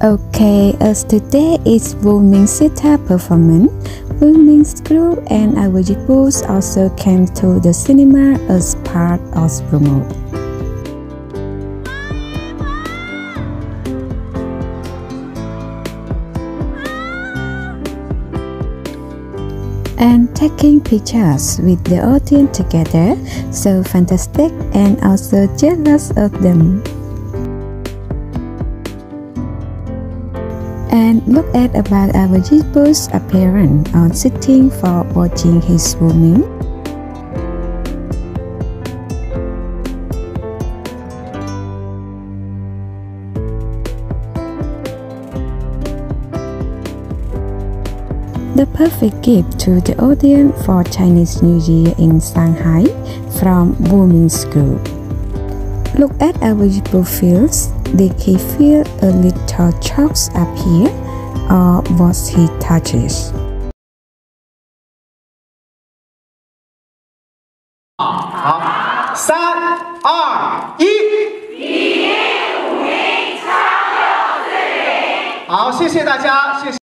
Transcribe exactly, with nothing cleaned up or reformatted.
Okay, as today is WuMing Sita performance, WuMing's crew and our Yibos also came to the cinema as part of promo. And taking pictures with the audience together, so fantastic and also jealous of them. And look at about our Yibo's appearance on sitting for watching his WuMing. The perfect gift to the audience for Chinese New Year in Shanghai from WuMing's group. Look at our Yibo feels. Did he feel a little chokes up here, or was he touches? 好，三二一。 比翼五名，长久之名。 好，谢谢大家，谢谢。